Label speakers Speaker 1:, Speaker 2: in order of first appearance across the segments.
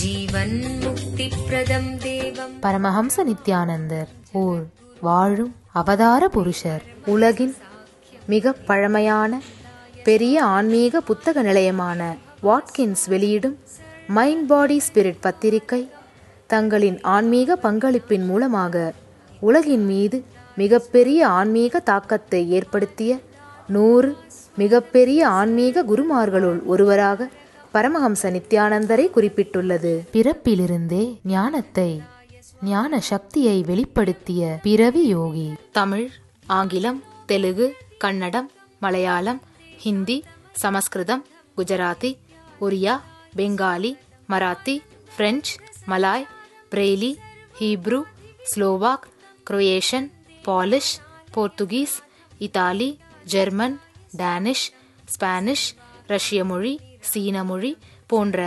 Speaker 1: ஜீவன் முக்தி பிரதம் தேவம்.
Speaker 2: பரமஹம்ச நித்யானந்தர் ஓர் வாழும் அவதார புருஷர். உலகின் மிக பழமையான பெரிய ஆன்மீக புத்தக நிலையமான வாட்கின்ஸ் வெளியிடும் மைண்ட் பாடி ஸ்பிரிட் பத்திரிகை தங்களின் ஆன்மீக பங்களிப்பின் மூலமாக உலகின் மீது மிகப்பெரிய ஆன்மீக தாக்கத்தை ஏற்படுத்திய 100 மிகப்பெரிய ஆன்மீக குருமார்களுள் ஒருவராக பரமஹம்ச நித்யானந்தரை குறிப்பிட்டுள்ளது. பிறப்பிலிருந்தே ஞானத்தை, ஞான சக்தியை வெளிப்படுத்திய பிறவி யோகி. தமிழ், ஆங்கிலம், Telugu, Kannada, Malayalam, Hindi, Sanskrit, Gujarati, Oriya, Bengali, Marathi, French, Malay, Braille, Hebrew, Slovak, Croatian, Polish, Portuguese, Italy, German, Danish, Spanish, ரஷ்ய மொழி, சீன மொழி போன்ற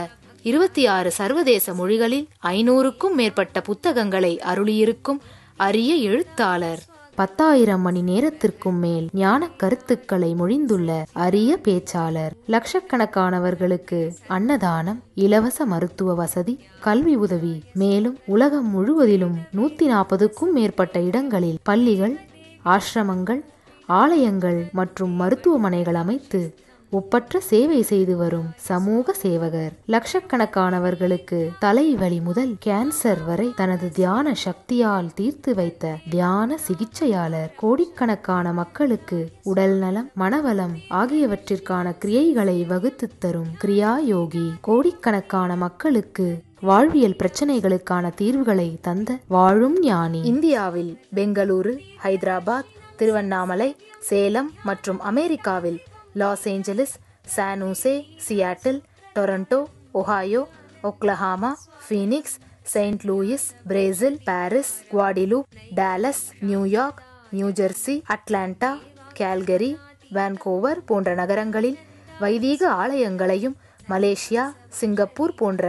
Speaker 2: 26 சர்வதேச மொழிகளில் 500க்கும் மேற்பட்ட புத்தகங்களை அருளியிருக்கும் அரிய எழுத்தாளர். 10,000 மணி நேரத்திற்கும் மேல் ஞான கருத்துக்களை மொழிந்துள்ள அரிய பேச்சாளர். லட்சக்கணக்கானவர்களுக்கு அன்னதானம், இலவச மருத்துவ வசதி, கல்வி உதவி, மேலும் உலகம் முழுவதிலும் 140க்கும் மேற்பட்ட இடங்களில் பள்ளிகள், ஆசிரமங்கள், ஆலயங்கள் மற்றும் மருத்துவமனைகள் அமைத்து ஒப்பற்ற சேவை செய்து வரும் சமூக சேவகர். லட்சக்கணக்கானவர்களுக்கு தலைவலி முதல் கேன்சர் வரை தனது தியான சக்தியால் தீர்த்து வைத்த தியான சிகிச்சையாளர். கோடிக்கணக்கான மக்களுக்கு உடல் நலம், மனவளம் ஆகியவற்றிற்கான கிரியைகளை வகுத்து தரும் கிரியா யோகி. கோடிக்கணக்கான மக்களுக்கு வாழ்வியல் பிரச்சனைகளுக்கான தீர்வுகளை தந்த வாழும் ஞானி. இந்தியாவில் பெங்களூரு, ஹைதராபாத், திருவண்ணாமலை, சேலம் மற்றும் அமெரிக்காவில் Los Angeles, San Jose, Seattle, Toronto, Ohio, Oklahoma, Phoenix, Saint Louis, Brazil, Paris, Guadeloupe, Dallas, New York, New Jersey, Atlanta, Calgary, Vancouver போன்ற நகரங்களில் வைதீக ஆலயங்களையும், மலேசியா, சிங்கப்பூர் போன்ற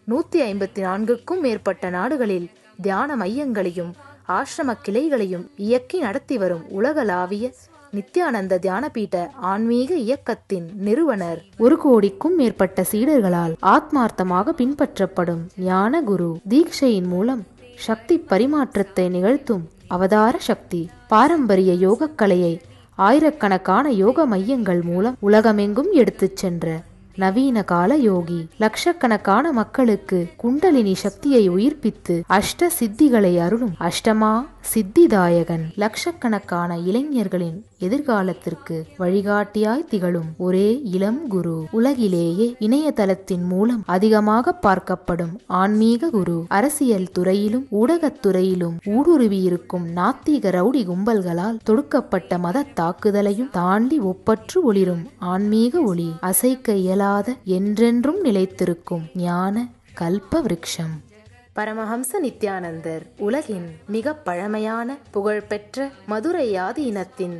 Speaker 2: 154க்கும் மேற்பட்ட நாடுகளில் தியான மையங்களையும் ஆசிரம கிளைகளையும் இயக்கி நடத்தி வரும் உலகளாவிய நித்யானந்த தியானபீட ஆன்மீக இயக்கத்தின் நிறுவனர். 1 கோடிக்கும் மேற்பட்ட சீடர்களால் ஆத்மார்த்தமாக பின்பற்றப்படும் ஞான குரு. தீட்சையின் மூலம் சக்தி பரிமாற்றத்தை நிகழ்த்தும் அவதார சக்தி. பாரம்பரிய யோகக்கலையை ஆயிரக்கணக்கான யோக மையங்கள் மூலம் உலகமெங்கும் எடுத்துச் சென்ற நவீன கால யோகி. லட்சக்கணக்கான மக்களுக்கு குண்டலினி சக்தியை உயிர்ப்பித்து அஷ்ட சித்திகளை அருளும் அஷ்டமா சித்திதாயகன். லட்சக்கணக்கான இளைஞர்களின் எதிர்காலத்திற்கு வழிகாட்டியாய் திகழும் ஒரே இளம் குரு. உலகிலேயே இணையதளத்தின் மூலம் அதிகமாக பார்க்கப்படும் ஆன்மீக குரு. அரசியல் துறையிலும் ஊடகத்துறையிலும் ஊடுருவியிருக்கும் நாத்திக ரவுடி கும்பல்களால் தொடுக்கப்பட்ட மத தாக்குதலையும் தாண்டி ஒப்பற்று ஒளிரும் ஆன்மீக ஒளி. அசைக்க இயலாத என்றென்றும் நிலைத்திருக்கும் ஞான கல்ப விருட்சம். பரமஹம்ச நித்யானந்தர் உலகின் மிக பழமையான புகழ்பெற்ற மதுரை ஆதீனத்தின்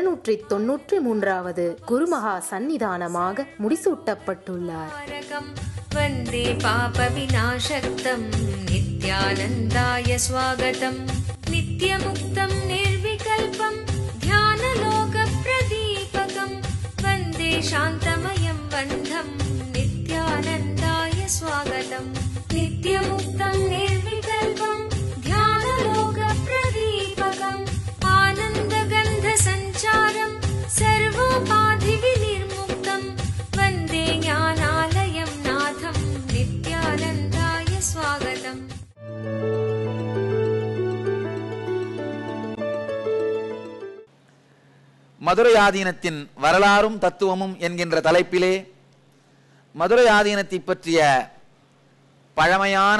Speaker 2: 293வது குருமகா சந்நிதானமாக முடிசூட்டப்பட்டுள்ளார்.
Speaker 1: வந்தே பாப விநாசக்தம் நித்யானந்தாய ஸ்வாகதம். நித்யமுக்தம் நிர்விகல்பம் தியானலோக பிரதீபகம். வந்தே சாந்தமயம் வந்தம் நித்யானந்தாய ஸ்வாகதம். நித்யமுக்தம் நிர்விகல்பம் தியானலோக பிரதீபகம். ஆனந்தகந்த சஞ்சாரம் சர்வோபாதி விநிர்முக்தம். வந்தே ஞானாலயம் நாதம் நித்யானந்தாய ஸ்வாகதம்.
Speaker 3: மதுரை ஆதீனத்தின் வரலாறும் தத்துவமும் என்கின்ற தலைப்பிலே மதுரை ஆதீனத்தை பற்றிய பழமையான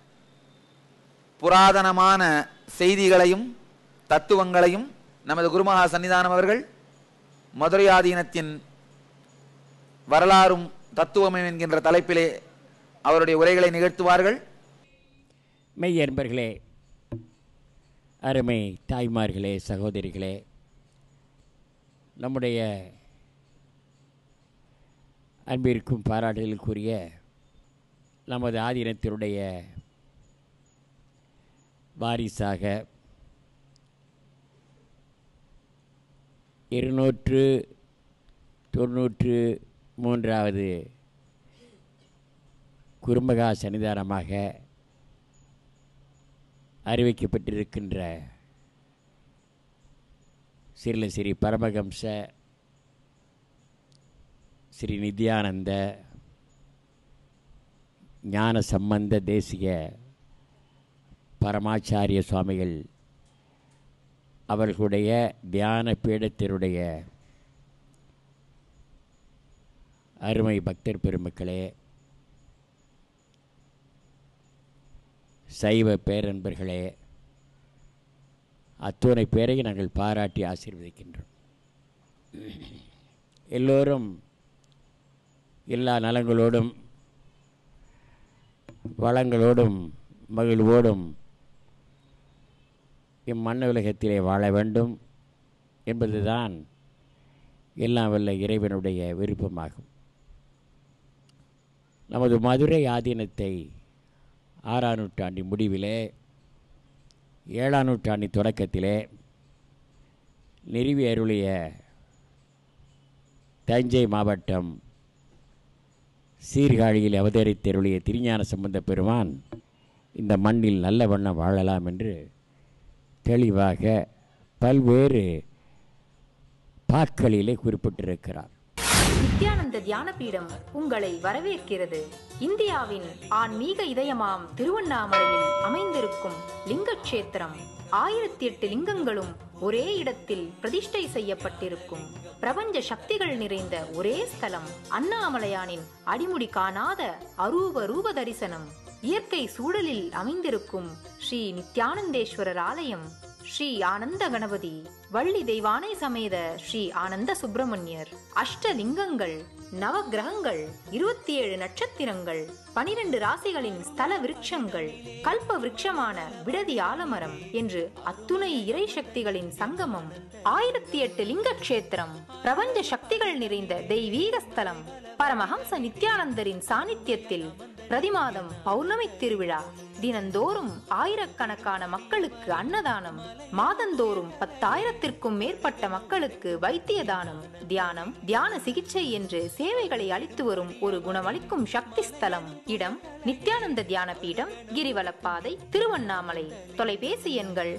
Speaker 3: புராதனமான செய்திகளையும் தத்துவங்களையும் நமது குருமகா சன்னிதானம் அவர்கள் மதுரை ஆதீனத்தின் வரலாறும் தத்துவமும் என்கின்ற தலைப்பிலே அவருடைய உரைகளை நிகழ்த்துவார்கள்.
Speaker 4: மெய்யன்பர்களே, அருமை தாய்மார்களே, சகோதரிகளே, நம்முடைய அன்பிற்கும் பாராட்டுதலுக்குரிய நமது ஆதீனத்தினுடைய வாரிசாக 293வது குறும்பகா சன்னிதானமாக அறிவிக்கப்பட்டிருக்கின்ற ஸ்ரீ பரமஹம்ச ஸ்ரீ நித்யானந்த ஞான சம்பந்த தேசிக பரமாச்சாரிய சுவாமிகள் அவர்களுடைய தியான பீடத்தினுடைய அருமை பக்தர் பெருமக்களே, சைவ பேரன்பர்களே, அத்துணை பேரை நாங்கள் பாராட்டி ஆசீர்வதிக்கின்றோம். எல்லோரும் எல்லா நலங்களோடும் வளங்களோடும் மகிழ்வோடும் இம்மண்ணுலகத்திலே வாழ வேண்டும் என்பதுதான் எல்லாம் வல்ல இறைவனுடைய விருப்பமாகும். நமது மதுரை ஆதீனத்தை 6ஆம் நூற்றாண்டின் முடிவிலே 7ஆம் நூற்றாண்டின் தொடக்கத்திலே நிறுவி அருளிய தஞ்சை மாவட்டம் சீர்காழியில் அவதரித்தருளிய திருஞான சம்பந்த பெருமான் இந்த மண்ணில் நல்ல வண்ணம் வாழலாம் என்று தெளிவாக பல்வேறு பாக்களிலே குறிப்பிட்டிருக்கிறார்.
Speaker 5: நித்யானந்த தியானபீடம் உங்களை வரவேற்கிறது. இந்தியாவின் ஆன்மீக இதயமாம் திருவண்ணாமலையில் அமைந்திருக்கும் லிங்கக்ஷேத்திரம் 1008 லிங்கங்களும் ஒரே இடத்தில் பிரதிஷ்டை செய்யப்பட்டிருக்கும் பிரபஞ்ச சக்திகள் நிறைந்த ஒரே ஸ்தலம். அண்ணாமலையானின் அடிமுடி காணாத அரூப ரூப தரிசனம். இயற்கை சூழலில் அமைந்திருக்கும் ஸ்ரீ நித்யானந்தேஸ்வரர் ஆலயம். ஸ்ரீ ஆனந்த கணபதி, வள்ளி தெய்வானை சமேத ஸ்ரீ ஆனந்த சுப்பிரமணியர், அஷ்டலிங்கங்கள், நவ கிரகங்கள், 27 நட்சத்திரங்கள், 12 ராசிகளின் ஸ்தல விருட்சங்கள், கல்ப விருட்சமான விடதி ஆலமரம் என்று அத்துணை இறை சக்திகளின் சங்கமம். 1008 லிங்க கஷேத்திரம், பிரபஞ்ச சக்திகள் நிறைந்த தெய்வீக ஸ்தலம். பரமஹம்ச நித்யானந்தரின் சாநித்தியத்தில் பிரதிமாதம் பௌர்ணமி திருவிழா. தினந்தோறும் ஆயிரக்கணக்கான மக்களுக்கு அன்னதானம். மாதந்தோறும் 10,000த்திற்கும் மேற்பட்ட மக்களுக்கு வைத்திய தானம், தியானம், தியான சிகிச்சை என்று சேவைகளை அளித்து வரும் ஒரு குணமளிக்கும் சக்தி ஸ்தலம். இடம் நித்யானந்த தியான பீடம், கிரிவலப்பாதை, திருவண்ணாமலை. தொலைபேசி எண்கள்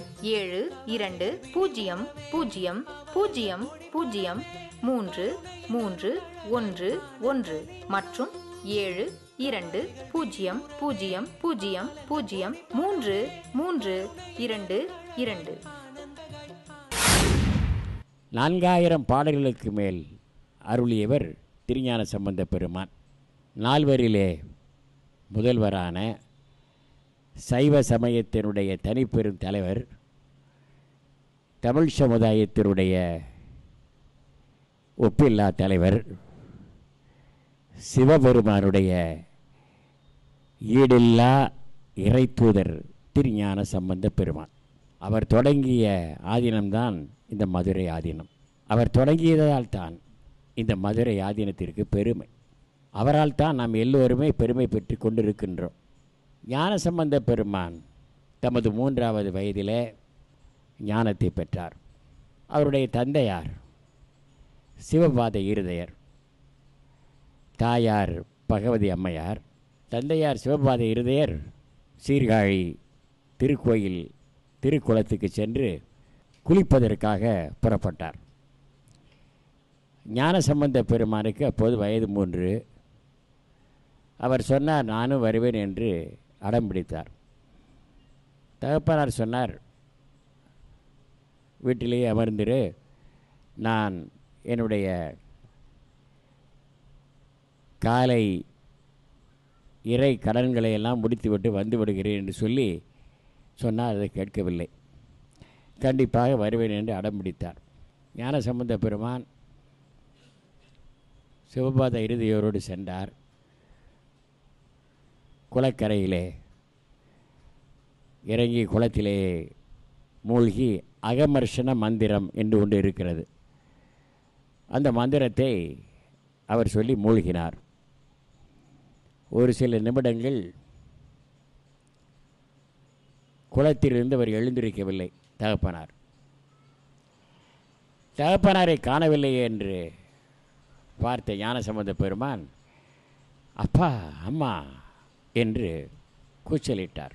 Speaker 5: 720000033111 மற்றும் 7200003322.
Speaker 4: 4000 பாடல்களுக்கு மேல் அருளியவர் திருஞான சம்பந்த பெருமான். நால்வரிலே முதல்வரான சைவ சமயத்தினுடைய தனிப்பெரும் தலைவர், தமிழ் சமுதாயத்தினுடைய ஒப்பில்லா தலைவர், சிவபெருமானுடைய ஈடில்லா இறைத்தூதர் திருஞான சம்பந்த பெருமான். அவர் தொடங்கிய ஆதீனம்தான் இந்த மதுரை ஆதீனம். அவர் தொடங்கியதால் தான் இந்த மதுரை ஆதீனத்திற்கு பெருமை. அவரால் தான் நாம் எல்லோருமே பெருமை பெற்று கொண்டிருக்கின்றோம். ஞான சம்பந்த பெருமான் தமது 3வது வயதிலே ஞானத்தை பெற்றார். அவருடைய தந்தையார் சிவபாத இருதயர், தாயார் பகவதி அம்மையார். தந்தையார் சிவபாத இருதயர் சீர்காழி திருக்கோயில் திருக்குளத்துக்கு சென்று குளிப்பதற்காக புறப்பட்டார். ஞான சம்பந்த பெருமானுக்கு அப்போது வயது 3. அவர் சொன்னார், நானும் வருவேன் என்று அடம் பிடித்தார். தகப்பனார் சொன்னார், வீட்டிலேயே அமர்ந்திரு, நான் என்னுடைய காலை இறை கடன்களை எல்லாம் முடித்துவிட்டு வந்து விடுகிறேன் என்று சொல்லி சொன்னால் அதை கேட்கவில்லை. கண்டிப்பாக வருவேன் என்று அடம் பிடித்தார். ஞான சம்பந்த பெருமான் சிவபாத இருதயோரோடு சென்றார். குளக்கரையிலே இறங்கி குளத்திலே மூழ்கி அகமர்ஷன மந்திரம் என்று ஒன்று இருக்கிறது. அந்த மந்திரத்தை அவர் சொல்லி மூழ்கினார். ஒரு சில நிமிடங்கள் குளத்திலிருந்து அவர் எழுந்திருக்கவில்லை. தகப்பனாரை காணவில்லை என்று பார்த்த ஞான சம்பந்த பெருமான், அப்பா, அம்மா, என்று கூச்சலிட்டார்.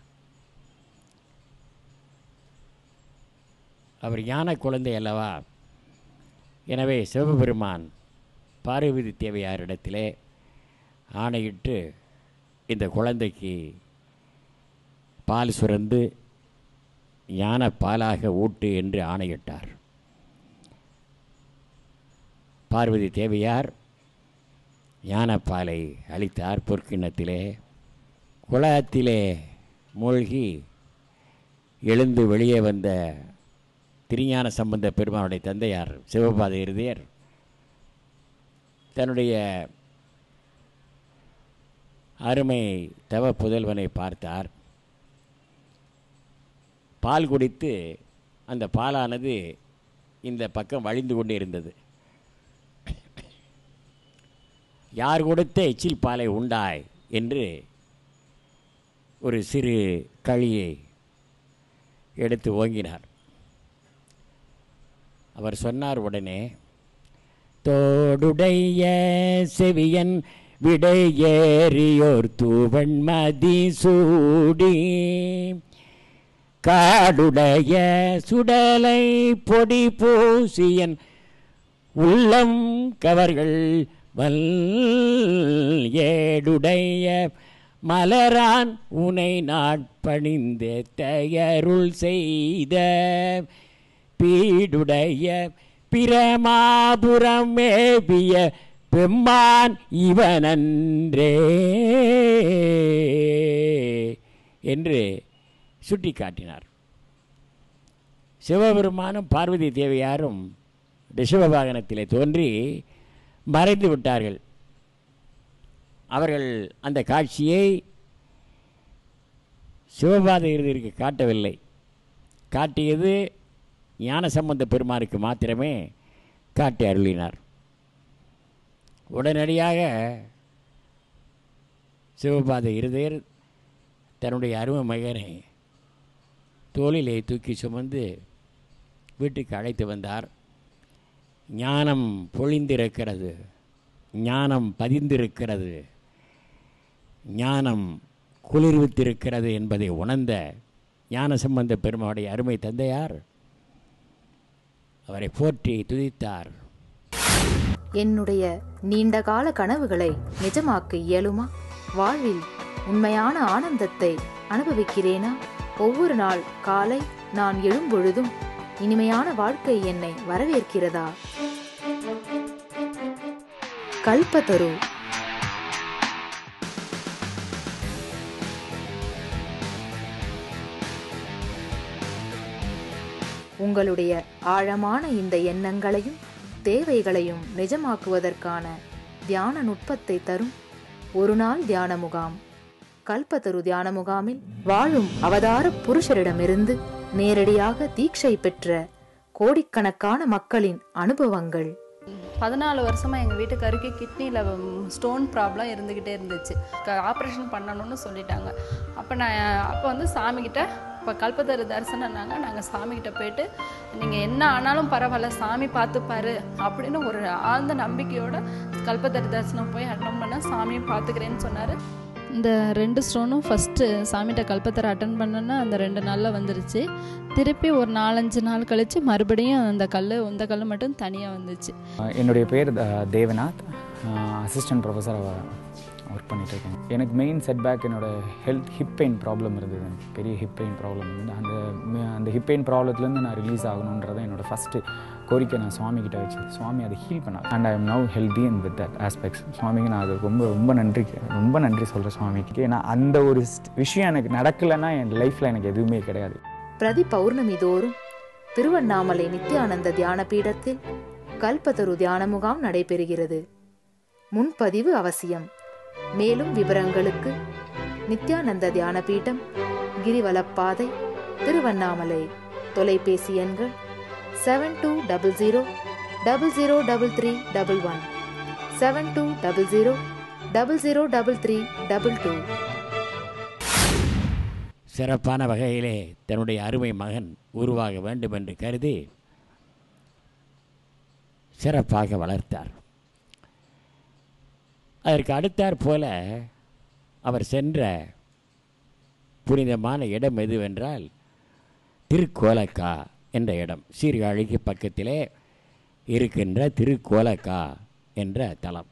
Speaker 4: அவர் ஞான குழந்தை அல்லவா. எனவே சிவபெருமான் பார்வதி தேவையாரிடத்திலே ஆணையிட்டு இந்த குழந்தைக்கு பால் சுரந்து ஞான பாலாக ஊட்டு என்று ஆணையிட்டார். பார்வதி தேவையார் ஞானப்பாலை அளித்தார் பொற்கிண்ணத்திலே. குளத்திலே மூழ்கி எழுந்து வெளியே வந்த திருஞான சம்பந்த பெருமானுடைய தந்தையார் சிவபாத இருதயர் தன்னுடைய அருமை தவ புதல்வனை பார்த்தார். பால் குடித்து அந்த பாலானது இந்த பக்கம் வழிந்து கொண்டே இருந்தது. யார் கொடுத்த எச்சில் பாலை உண்டாய் என்று ஒரு சிறு களியை எடுத்து ஓங்கினார். அவர் சொன்னார் உடனே, தோடுடைய செவியன் விடை ஏறியோர் தூவன் மதி சூடி காடுடைய சுடலை பொடி பூசியன் உள்ளம் கவர்கள் வல் ஏடுடைய மலரான் உனை நாட்பணிந்தே தயருள் செய்த பீடுடைய பிரமாபுரம் மேவிய பெம்மான் இவனன்றே என்று சுட்டி காட்டினார். சிவபெருமானும் பார்வதி தேவியாரும் ரிஷப வாகனத்திலே தோன்றி மறைந்து விட்டார்கள். அவர்கள் அந்த காட்சியை சிவபாத இருதயருக்கு காட்டவில்லை. காட்டியது ஞானசம்பந்த பெருமானுக்கு மாத்திரமே காட்டி அருளினார். உடனடியாக சிவபாத இருதயர் தன்னுடைய அருமை மகனை தோளிலே தூக்கி சுமந்து வீட்டுக்கு அழைத்து வந்தார். ஞானம் பொழிந்திருக்கிறது, ஞானம் பதிந்திருக்கிறது, ஞானம் குளிர்வித்திருக்கிறது என்பதை உணர்ந்த ஞானசம்பந்த பெருமானுடைய அருமை தந்தையார் அவரை போற்றி துதித்தார்.
Speaker 2: என்னுடைய நீண்டகால கனவுகளை நிஜமாக்க இயலுமா? வாழ்வில் உண்மையான ஆனந்தத்தை அனுபவிக்கிறேனா? ஒவ்வொரு நாள் காலை நான் எழும்பொழுதும் இனிமையான வாழ்க்கை என்னை வரவேற்கிறதா? கல்பத்தரு. உங்களுடைய ஆழமான இந்த எண்ணங்களையும் தேவைகளையும் நிஜமாக்குவதற்கான தியான நுட்பத்தை தரும் ஒரு நாள் தியான முகாம். கல்பத்தரு தியான முகாமில் வாழும் அவதார புருஷரிடமிருந்து நேரடியாக தீட்சை பெற்ற கோடிக்கணக்கான மக்களின் அனுபவங்கள்.
Speaker 6: 14 வருஷமாக எங்கள் வீட்டுக்காருக்கு கிட்னியில் ஸ்டோன் ப்ராப்ளம் இருந்துக்கிட்டே இருந்துச்சு. ஆப்ரேஷன் பண்ணணும்னு சொல்லிட்டாங்க. அப்போ வந்து சாமிக்கிட்ட இப்போ கல்பத்தரு தரிசனம்னாங்க. நாங்கள் சாமிக்கிட்ட போயிட்டு நீங்கள் என்ன ஆனாலும் பரவாயில்ல, சாமி பார்த்துப்பாரு அப்படின்னு ஒரு ஆழ்ந்த நம்பிக்கையோட கல்பத்தரு தரிசனம் போய் அட்டன் பண்ண சாமியும் பார்த்துக்கிறேன்னு சொன்னார். இந்த 2 ஸ்டோனும் ஃபஸ்ட்டு சாமிகிட்ட கல்பத்தரை அட்டன் பண்ணோன்னா அந்த 2 நாளில் வந்துருச்சு. திருப்பி ஒரு 4-5 நாள் கழித்து மறுபடியும் இந்த கல் மட்டும் தனியாக வந்துச்சு.
Speaker 7: என்னுடைய பேர் தேவநாத், அசிஸ்டன்ட் ப்ரொஃபஸர் ஒர்க் பண்ணிகிட்ருக்கேன். எனக்கு மெயின் செட்பேக் என்னோடய ஹிப் பெயின் ப்ராப்ளம் இருந்தது. எனக்கு பெரிய ஹிப் பெயின் ப்ராப்ளம் இருந்தது. அந்த ஹிப் பெயின் ப்ராப்ளத்துலேருந்து நான் ரிலீஸ் ஆகணுன்றதை என்னோடய ஃபஸ்ட்டு கோரிக்கை நான் சுவாமிகிட்ட வச்சு சுவாமி அதை ஹீல் பண்ணார். And I am now healthy and with that aspects. சுவாமிக்கு நான் அது ரொம்ப நன்றி சொல்கிறேன் சுவாமிக்கு. ஏன்னா அந்த ஒரு விஷயம் எனக்கு நடக்கலைன்னா என் லைஃப்பில் எனக்கு எதுவுமே கிடையாது.
Speaker 2: பிரதி பௌர்ணமி தோறும் திருவண்ணாமலை நித்யானந்த தியான பீடத்தில் கல்பத்தரு தியான முகாம் நடைபெறுகிறது. முன்பதிவு அவசியம். மேலும் விவரங்களுக்கு நித்யானந்த தியான பீடம், கிரிவலப்பாதை, திருவண்ணாமலை. தொலைபேசி எண்கள் 7200003311, 7200003322.
Speaker 4: சிறப்பான வகையிலே தன்னுடைய அருமை மகன் உருவாக வேண்டும் என்று கருதி சிறப்பாக வளர்த்தார். அதற்கு அடுத்தாற் போல அவர் சென்ற புனிதமான இடம் எதுவென்றால் திருக்கோலக்கா என்ற இடம். சீர்காழிக்கு பக்கத்திலே இருக்கின்ற திருக்கோலக்கா என்ற தலம்.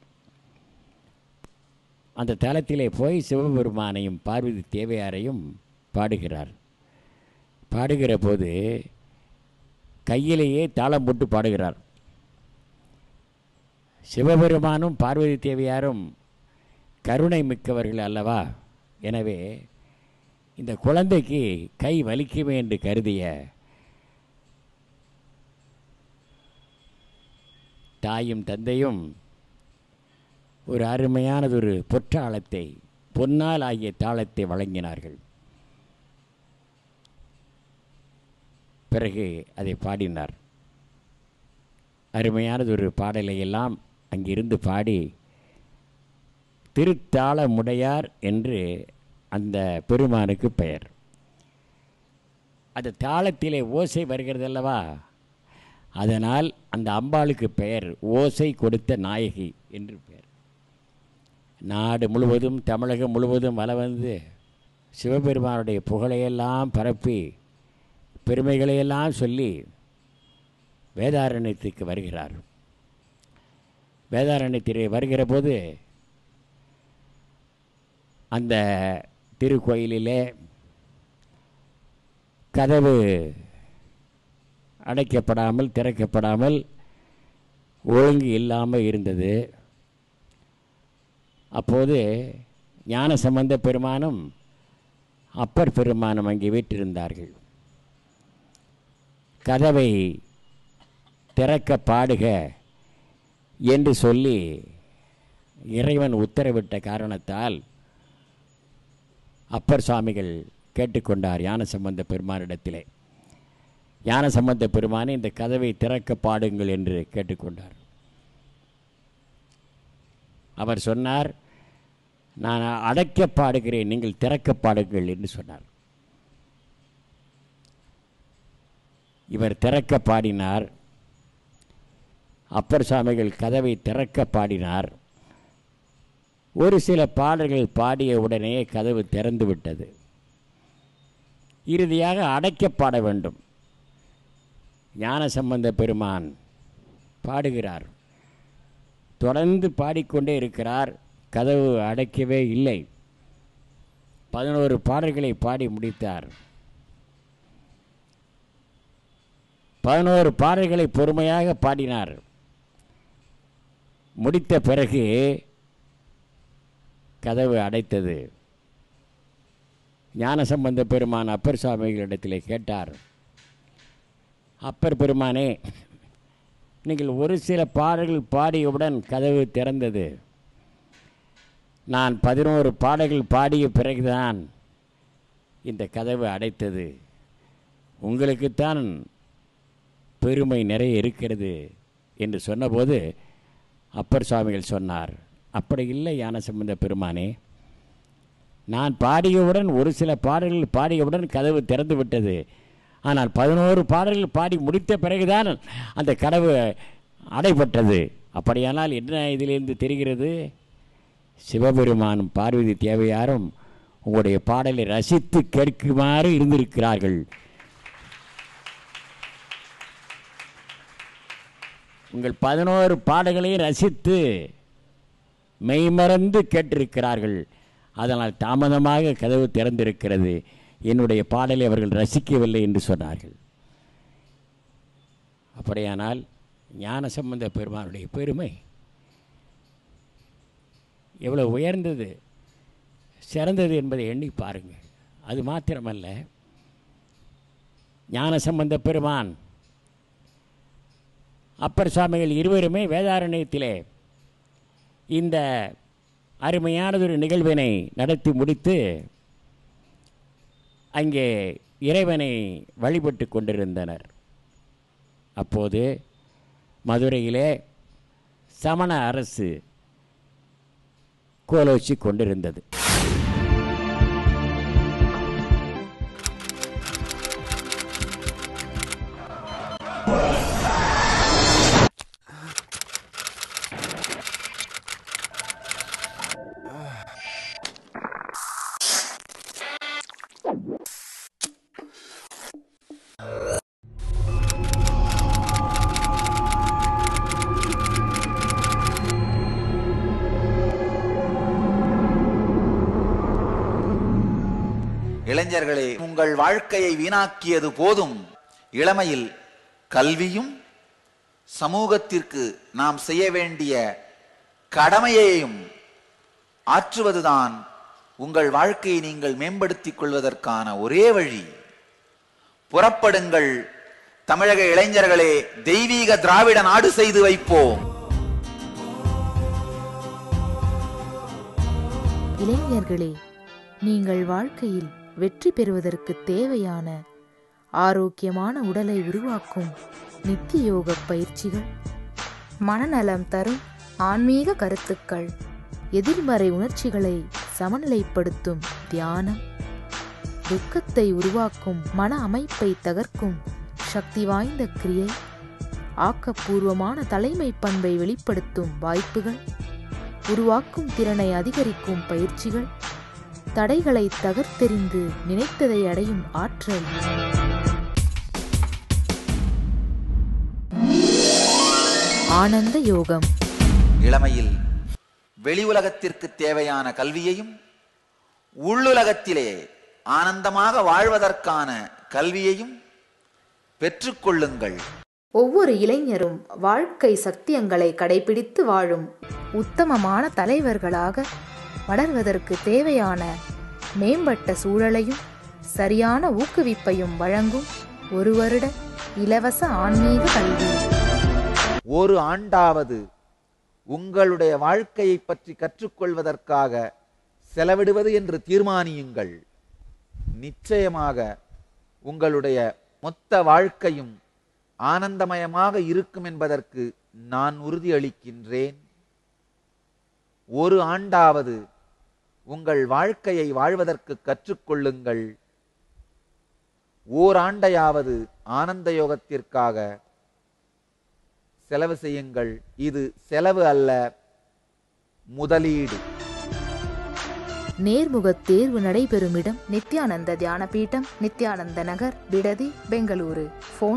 Speaker 4: அந்த தலத்திலே போய் சிவபெருமானையும் பார்வதி தேவையாரையும் பாடுகிறார். பாடுகிற போது கையிலேயே தாளம் போட்டு பாடுகிறார். சிவபெருமானும் பார்வதி தேவையாரும் கருணை மிக்கவர்கள் அல்லவா? எனவே இந்த குழந்தைக்கு கை வலிக்குமே என்று கருதிய தாயும் தந்தையும் ஒரு அருமையானதொரு பொற்றாளத்தை, பொன்னால் ஆகிய தாளத்தை வழங்கினார்கள். பிறகு அதை பாடினார். அருமையானதொரு பாடலை எல்லாம் அங்கிருந்து பாடி திருத்தாளமுடையார் என்று அந்த பெருமானுக்கு பெயர். அந்த தாளத்திலே ஓசை வருகிறதல்லவா, அதனால் அந்த அம்பாளுக்கு பெயர் ஓசை கொடுத்த நாயகி என்று பெயர். நாடு முழுவதும், தமிழகம் முழுவதும் வலம் வந்து சிவபெருமானுடைய புகழையெல்லாம் பரப்பி பெருமைகளையெல்லாம் சொல்லி வேதாரண்யத்துக்கு வருகிறார். வேதாரண்யத்திலே வருகிற போது அந்த திருக்கோயிலிலே கதவு அடைக்கப்படாமல் திறக்கப்படாமல் ஒழுங்கு இல்லாமல் இருந்தது. அப்போது ஞானசம்பந்த பெருமானும் அப்பர் பெருமானும் அங்கே வீற்றிருந்தார்கள். கதவை திறக்க பாடுக என்று சொல்லி இறைவன் உத்தரவிட்ட காரணத்தால் அப்பர் சுவாமிகள் கேட்டுக்கொண்டார் ஞானசம்பந்த பெருமானிடத்திலே. ஞானசம்பந்த பெருமானை இந்த கதவை திறக்க பாடுங்கள் என்று கேட்டுக்கொண்டார். அவர் சொன்னார், நான் அடைக்க பாடுகிறேன், நீங்கள் திறக்க பாடுங்கள் என்று சொன்னார். இவர் திறக்க பாடினார். அப்பர் சுவாமிகள் கதவை திறக்க பாடினார். ஒரு சில பாடல்கள் பாடிய உடனே கதவு திறந்து விட்டது. இறுதியாக அடைக்க பாட வேண்டும். ஞானசம்பந்த பெருமான் பாடுகிறார். தொடர்ந்து பாடிக்கொண்டே இருக்கிறார். கதவு அடைக்கவே இல்லை. 11 பாடல்களை பாடி முடித்தார். 11 பாடல்களை பொறுமையாக பாடினார். முடித்த பிறகு கதவு அடைத்தது. ஞானசம்பந்த பெருமான் அப்பர் சுவாமிகளிடத்திலே கேட்டார், அப்பர் பெருமானே, நீங்கள் ஒரு சில பாடல்கள் பாடியவுடன் கதவு திறந்தது. நான் 11 பாடல்கள் பாடிய பிறகுதான் இந்த கதவு அடைத்தது. உங்களுக்குத்தான் பெருமை நிறைய இருக்கிறது என்று சொன்னபோது அப்பர் சுவாமிகள் சொன்னார், அப்படி இல்லை ஞானசம்பந்த பெருமானே, நான் பாடியவுடன் ஒரு சில பாடல்கள் பாடியவுடன் கதவு திறந்து விட்டது. ஆனால் 11 பாடல்கள் பாடி முடித்த பிறகுதான் அந்த கதவு அடைபட்டது. அப்படியானால் என்ன இதிலிருந்து தெரிகிறது? சிவபெருமானும் பார்வதி தேவையாரும் உங்களுடைய பாடலை ரசித்து கேட்குமாறு இருந்திருக்கிறார்கள். உங்கள் 11 பாடல்களையும் ரசித்து மெய்மறந்து கேட்டிருக்கிறார்கள். அதனால் தாமதமாக கதவு திறந்திருக்கிறது. என்னுடைய பாடலை அவர்கள் ரசிக்கவில்லை என்று சொன்னார்கள். அப்படியானால் ஞானசம்பந்த பெருமானுடைய பெருமை எவ்வளவு உயர்ந்தது, சிறந்தது என்பதை எண்ணி பாருங்கள். அது மாத்திரமல்ல, ஞானசம்பந்த பெருமான் அப்பர் சுவாமிகள் இருவருமே வேதாரண்யத்திலே இந்த அருமையானதொரு நிகழ்வினை நடத்தி முடித்து அங்கே இறைவனை வழிபட்டு கொண்டிருந்தனர். அப்போது மதுரையிலே சமண அரசு கோலோச்சி கொண்டிருந்தது.
Speaker 3: இளைஞர்களே, உங்கள் வாழ்க்கையை வீணாக்கியது போதும். இளமையில் கல்வியும் சமூகத்திற்கு நாம் செய்ய வேண்டிய கடமையையும் ஆற்றுவதுதான் உங்கள் வாழ்க்கையை நீங்கள் மேம்படுத்திக் கொள்வதற்கான ஒரே வழி. புறப்படுங்கள் தமிழக இளைஞர்களே, தெய்வீக திராவிட நாடு செய்து வைப்போம்.
Speaker 2: இளைஞர்களே, நீங்கள் வாழ்க்கையில் வெற்றி பெறுவதற்கு தேவையான ஆரோக்கியமான உடலை உருவாக்கும் நித்திய யோக பயிற்சிகள், மனநலம் தரும் ஆன்மீக கருத்துக்கள், எதிர்மறை உணர்ச்சிகளை சமநிலைப்படுத்தும் தியானம், துக்கத்தை உருவாக்கும் மன அமைப்பை தகர்க்கும் சக்தி வாய்ந்த கிரியை, ஆக்கப்பூர்வமான தலைமை பண்பை வெளிப்படுத்தும் வாய்ப்புகள், உருவாக்கும் திறனை அதிகரிக்கும் பயிற்சிகள், தடைகளை தகர்த்தெறிந்து நினைத்ததை அடையும் ஆற்றல். ஆனந்த யோகம்.
Speaker 3: இளமையில் வெளி உலகத்திற்கு தேவையான கல்வியையும் உள்ளுலகத்திலே ஆனந்தமாக வாழ்வதற்கான கல்வியையும் பெற்றுக்கொள்ளுங்கள்.
Speaker 2: ஒவ்வொரு இளைஞரும் வாழ்க்கை சத்தியங்களை கடைபிடித்து வாழும் உத்தமமான தலைவர்களாக வளர்வதற்கு தேவையான மேம்பட்ட சூழலையும் சரியான ஊக்குவிப்பையும் வழங்கும் 1 வருட இலவச ஆன்மீக கல்வி.
Speaker 3: ஒரு ஆண்டாவது உங்களுடைய வாழ்க்கையை பற்றி கற்றுக்கொள்வதற்காக செலவிடுவது என்று தீர்மானியுங்கள். நிச்சயமாக உங்களுடைய மொத்த வாழ்க்கையும் ஆனந்தமயமாக இருக்கும் என்பதற்கு நான் உறுதியளிக்கின்றேன். ஒரு ஆண்டாவது உங்கள் வாழ்க்கையை வாழ்வதற்கு கற்றுக்கொள்ளுங்கள். ஓராண்டையாவது ஆனந்த யோகத்திற்காக செலவு செய்யுங்கள். இது செலவு அல்ல, முதலீடு.
Speaker 2: நேர்முக தேர்வு நடைபெறும் இடம் நித்யானந்த தியான பீடம், நித்யானந்த நகர், பிடதி, பெங்களூரு. ஃபோன்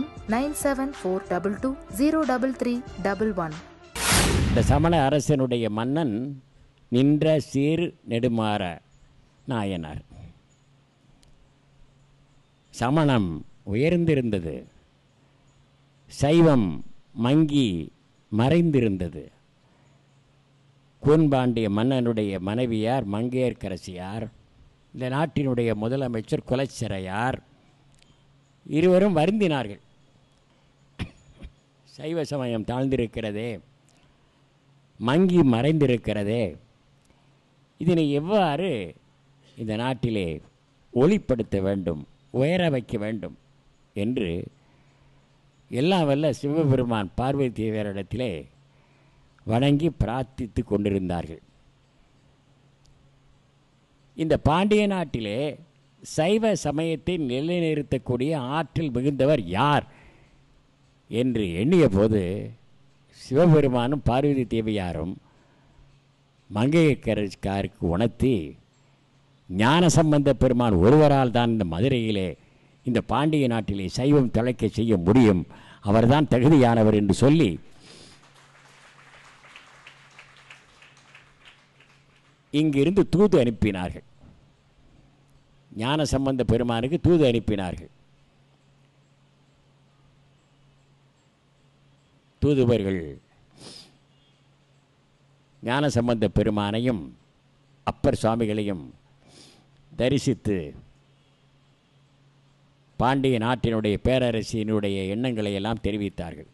Speaker 2: 9742203311.
Speaker 4: இந்த சமண அரசனுடைய மன்னன் நின்ற சீர் நெடுமாற நாயனார். சமணம் உயர்ந்திருந்தது, சைவம் மங்கி மறைந்திருந்தது. கூன்பாண்டிய மன்னனுடைய மனைவியார் மங்கையர்க்கரசியார், இந்த நாட்டினுடைய முதலமைச்சர் குலச்சிறையார் இருவரும் வருந்தினார்கள். சைவ சமயம் தாழ்ந்திருக்கிறதே, மங்கி மறைந்திருக்கிறதே, இதனை எவ்வாறு இந்த நாட்டிலே ஒளிப்படுத்த வேண்டும், உயர வைக்க வேண்டும் என்று எல்லாம் வல்ல சிவபெருமான் பார்வதி தேவியரிடத்திலே வணங்கி பிரார்த்தித்து கொண்டிருந்தார்கள். இந்த பாண்டிய நாட்டிலே சைவ சமயத்தை நிலைநிறுத்தக்கூடிய ஆற்றல் மிகுந்தவர் யார் என்று எண்ணிய போது சிவபெருமானும் பார்வதி தேவியாரும் மங்கையர்க்கரசியாருக்கு உணர்த்தி, ஞானசம்பந்த பெருமான் ஒருவரால் தான் இந்த மதுரையிலே, இந்த பாண்டிய நாட்டிலே சைவம் தழைக்க செய்ய முடியும், அவர்தான் தகுதியானவர் என்று சொல்லி இங்கிருந்து தூது அனுப்பினார்கள். ஞானசம்பந்த பெருமானுக்கு தூது அனுப்பினார்கள். தூதுவர்கள் ஞானசம்பந்த பெருமானையும் அப்பர் சுவாமிகளையும் தரிசித்து பாண்டிய நாட்டினுடைய பேரரசினுடைய எண்ணங்களை எல்லாம் தெரிவித்தார்கள்.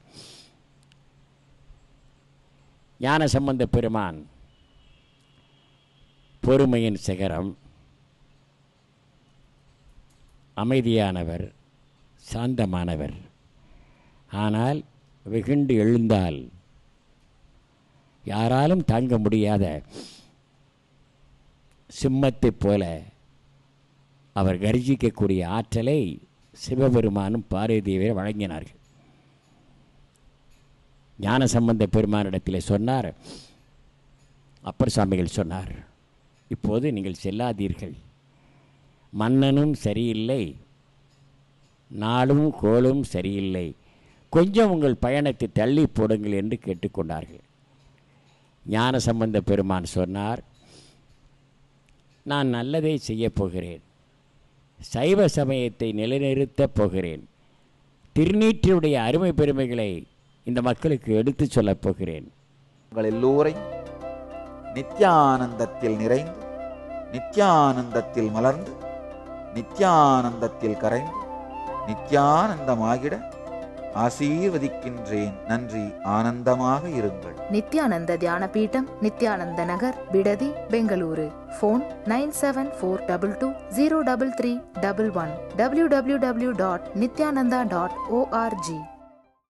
Speaker 4: ஞானசம்பந்த பெருமான் பொறுமையின் சிகரம், அமைதியானவர், சாந்தமானவர். ஆனால் வெகுண்டு எழுந்தால் யாராலும் தாங்க முடியாத சிம்மத்தைப் போல அவர் கர்ஜிக்கக்கூடிய ஆற்றலை சிவபெருமானும் பார்வதியை வழங்கினார்கள். ஞானசம்பந்த பெருமானிடத்தில் சொன்னார், அப்பர் சுவாமிகள் சொன்னார், இப்போது நீங்கள் செல்லாதீர்கள், மன்னனும் சரியில்லை, நாளும் கோளும் சரியில்லை, கொஞ்சம் உங்கள் பயணத்தை தள்ளி போடுங்கள் என்று கேட்டுக்கொண்டார்கள். ஞானசம்பந்த பெருமான் சொன்னார், நான் நல்லதை செய்யப் போகிறேன், சைவ சமயத்தை நிலைநிறுத்தப் போகிறேன். திருநீற்றினுடைய அருமை பெருமைகளை இந்த மக்களுக்கு எடுத்துச் சொல்லப் போகிறேன்.
Speaker 3: உங்கள் எல்லோரையும் நித்யானந்தத்தில் நிறைந்து, நித்யானந்தத்தில் மலர்ந்து, நித்யானந்தத்தில் கரைந்து, நித்யானந்தமாகிட ஆசீர்வதிக்கின்றேன். நன்றி. ஆனந்தமாக இருங்கள்.
Speaker 2: நித்யானந்த தியான பீட்டம், நித்யானந்த நகர், பிடதி, பெங்களூரு. Phone 9742203311 www.nityananda.org.